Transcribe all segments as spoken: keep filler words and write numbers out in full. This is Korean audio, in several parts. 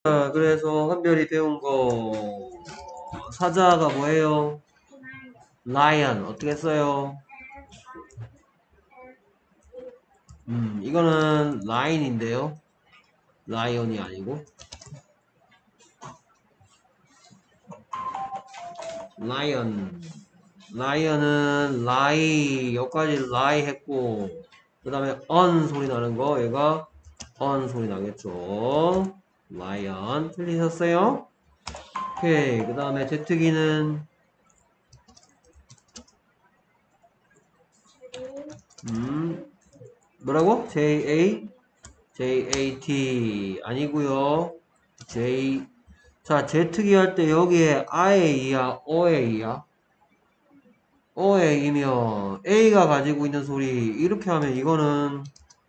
자, 그래서 한별이 배운 거 사자가 뭐예요? lion 어떻게 써요? 음 이거는 lion인데요. lion이 아니고 lion. lion은 lie 여기까지 lie 했고 그 다음에 on 소리 나는 거 얘가 on 소리 나겠죠. lion 틀리셨어요? 오케이. 그 다음에 제트기는 음 뭐라고? J-A? J-A-T 아니고요. J 자 Z기 할 때 여기에 I야 오에이야? 오에이면 A가 가지고 있는 소리 이렇게 하면 이거는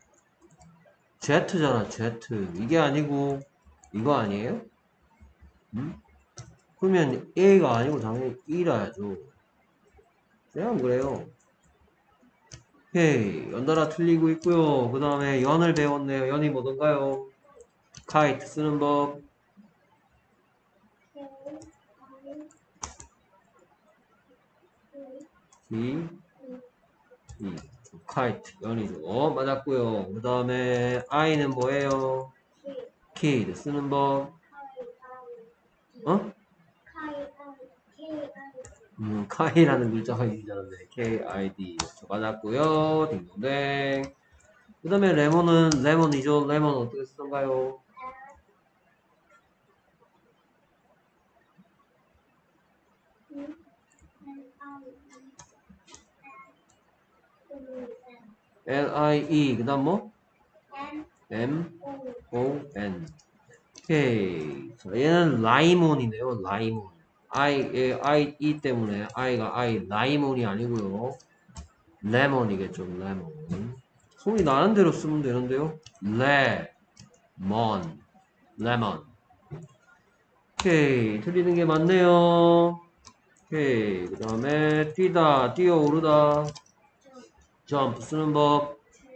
Z잖아 Z. 이게 아니고 이거 아니에요? 음? 그러면 A가 아니고 당연히 E라야죠. 그냥 그래요. 오케이. 연달아 틀리고 있고요. 그 다음에 연을 배웠네요. 연이 뭐던가요? 카이트 쓰는 법. 이, 이. 카이트. 연이죠. 맞았고요. 그 다음에 I는 뭐예요? 키드 쓰는 법. 어? 음, 카이라는 글자가 있잖아요. 케이아이디. 맞았고요. 딩동댕. 그 다음에 레몬은 레몬이죠. 레몬 어떻게 쓰던가요? L-I-E. 그 다음 뭐? M-O-N. 오케이. 자, 얘는 라이몬이네요. 라이몬. I, 예, I, E 때문에 I가 I, 라이몬이 아니고요. 레몬이겠죠. 레몬. 소리 나는 대로 쓰면 되는데요. 레몬. 레몬. 오케이. 틀리는 게 맞네요. 오케이. 그 다음에 뛰다, 뛰어오르다. 점프 쓰는 법.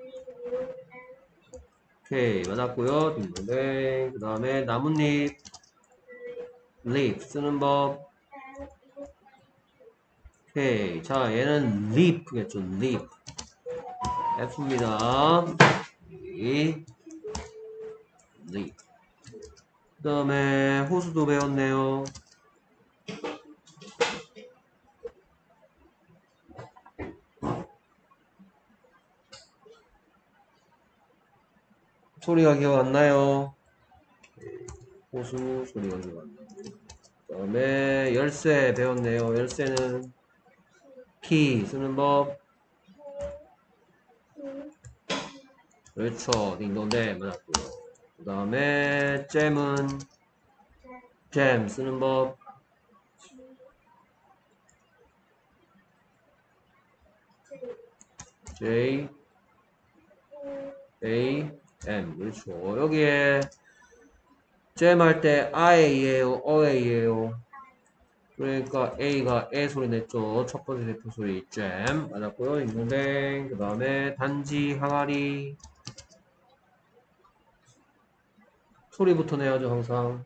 오케이. 맞았고요. 딩동댕. 그 다음에 나뭇잎. leaf 쓰는 법. 오케이. 자, 얘는 leaf겠죠. leaf. F입니다. leaf. 그 다음에 호수도 배웠네요. 소리가 기억 안 나요? 호수 소리가 기억 안 나요. 그 다음에 열쇠 배웠네요. 열쇠는 키 쓰는 법. 그렇죠. 딩동대 맞았고요. 그 다음에 잼은 잼 쓰는 법. J A M 그렇죠. 여기에 잼 할 때 I예요, 어예요. 그러니까 A가 에 소리 냈죠. 첫 번째 대표 소리 잼 맞았고요. 딩동댕. 그 다음에 단지 항아리 소리부터 내야죠 항상.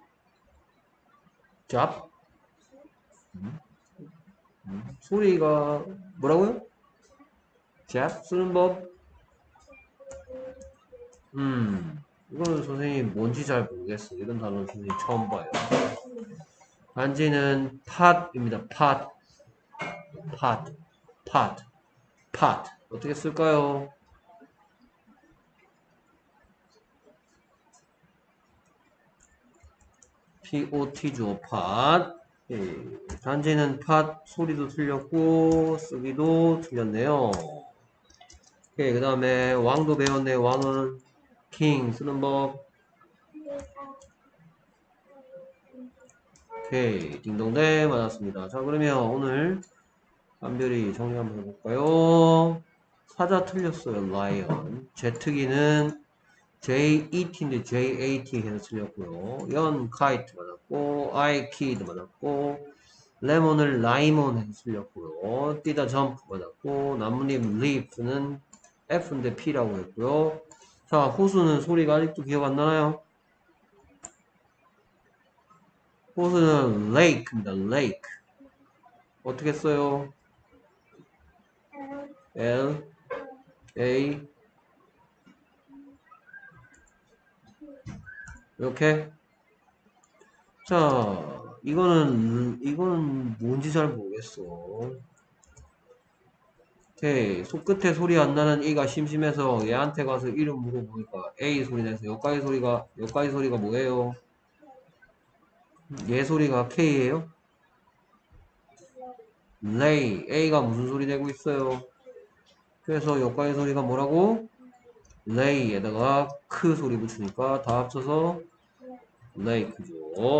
잡 음, 음. 소리가 뭐라고요? 잡 쓰는 법. 음 이거는 선생님 뭔지 잘 모르겠어. 이런 단어는 선생님 처음 봐요. 단지는 팟입니다. 팟, 팟, 팟, 팟. 어떻게 쓸까요? pot죠. 팟. 예, 단지는 팟 소리도 틀렸고 쓰기도 틀렸네요. 오케이, 그 다음에 왕도 배웠네요. 왕은 king 쓰는 법. 오케이, 딩동댕 맞았습니다. 자, 그러면 오늘 한별이 정리 한번 해볼까요? 사자 틀렸어요. lion. 제트기는 J-E-T인데 J-A-T 해서 틀렸고요. 연 카이트 맞았고 I 키드 맞았고 레몬을 라이몬 해서 틀렸고요. 뛰다 점프 맞았고 나뭇잎 leaf는 F인데 P라고 했고요. 자 호수는 소리가 아직도 기억 안 나나요? 호수는 lake입니다. lake. 어떻게 써요? L, A. 이렇게. 자, 이거는, 이거는 뭔지 잘 모르겠어. 오케이. 손끝에 소리 안 나는 E가 심심해서 얘한테 가서 이름 물어보니까 A 소리 내서 여기까지 소리가, 여기까지 소리가 뭐예요? 얘 소리가 K예요? lay. A가 무슨 소리 내고 있어요? 그래서 여기까지 소리가 뭐라고? lay에다가 크 소리 붙이니까 다 합쳐서 lake죠.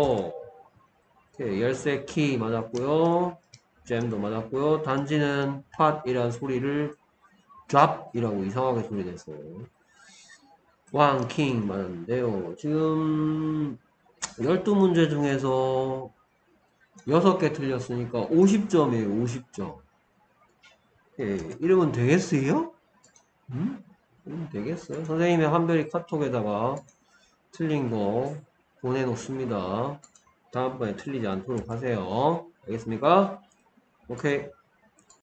오케이. 열쇠 키 맞았고요. 잼도 맞았고요. 단지는 pot이라는 소리를 drop이라고 이상하게 소리 냈어요. 왕, 킹 맞았는데요. 지금 열두 문제 중에서 여섯 개 틀렸으니까 오십 점이에요. 오십 점. 예, 이러면 되겠어요? 음? 이러면 되겠어요? 선생님의 한별이 카톡에다가 틀린 거 보내놓습니다. 다음번에 틀리지 않도록 하세요. 알겠습니까? 오케이.